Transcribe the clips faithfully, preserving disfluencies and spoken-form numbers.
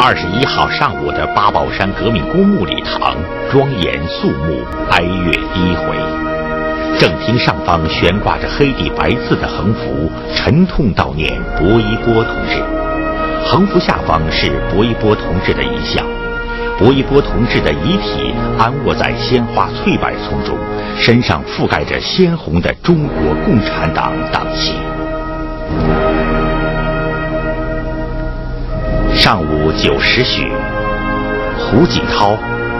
二十一号上午的八宝山革命公墓礼堂庄严肃穆，哀乐低回。正厅上方悬挂着黑底白字的横幅，沉痛悼念薄一波同志。横幅下方是薄一波同志的遗像，薄一波同志的遗体安卧在鲜花翠柏丛中，身上覆盖着鲜红的中国共产党党旗。上午九时许，胡锦涛、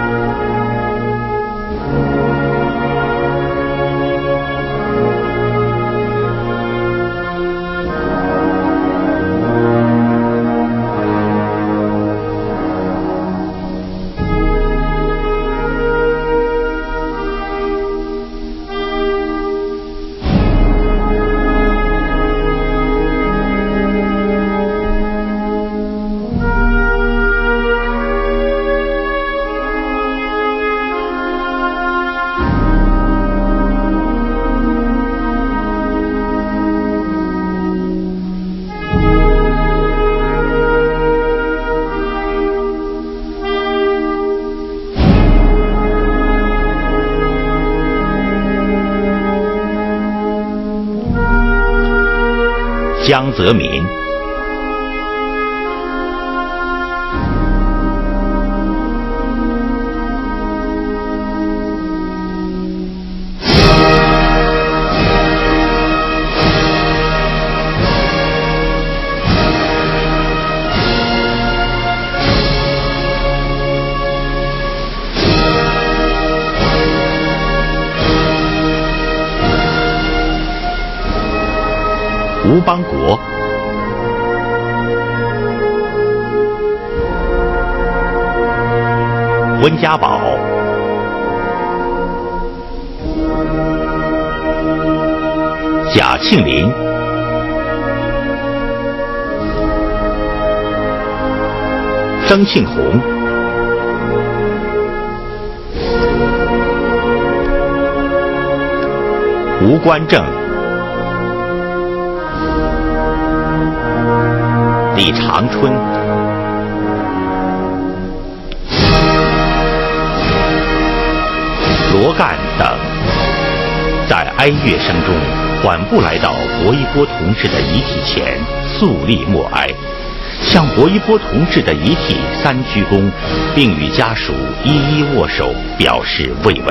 江泽民、吴邦国、温家宝、贾庆林、曾庆红、吴官正、李长春、罗干等，在哀乐声中缓步来到薄一波同志的遗体前，肃立默哀，向薄一波同志的遗体三鞠躬，并与家属一一握手，表示慰问。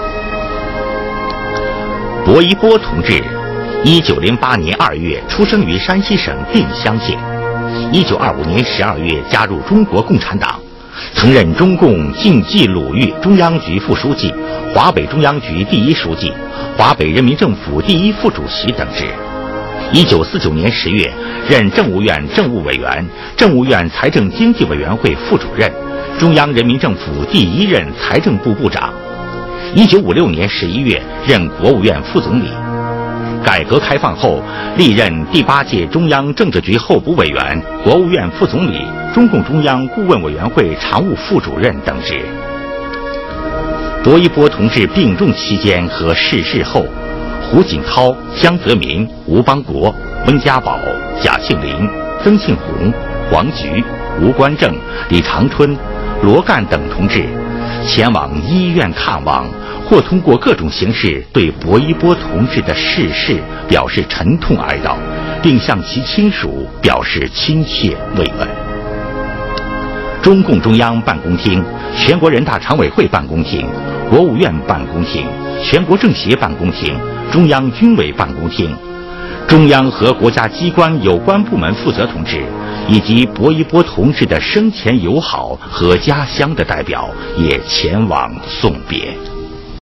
薄一波同志，一九零八年二月出生于山西省定襄县。一九二五年十二月加入中国共产党，曾任中共晋冀鲁豫中央局副书记、华北中央局第一书记、华北人民政府第一副主席等职。一九四九年十月任政务院政务委员、政务院财政经济委员会副主任、中央人民政府第一任财政部部长。一九五六年十一月任国务院副总理。改革开放后，历任第八届中央政治局候补委员、国务院副总理、中共中央顾问委员会常务副主任等职。薄一波同志病重期间和逝世后，胡锦涛、江泽民、吴邦国、温家宝、贾庆林、曾庆红、黄菊、吴官正、李长春、罗干等同志前往医院看望，或通过各种形式对薄一波同志的逝世表示沉痛哀悼，并向其亲属表示亲切慰问。中共中央办公厅、全国人大常委会办公厅、国务院办公厅、全国政协办公厅、中央军委办公厅、中央和国家机关有关部门负责同志，以及薄一波同志的生前友好和家乡的代表也前往送别。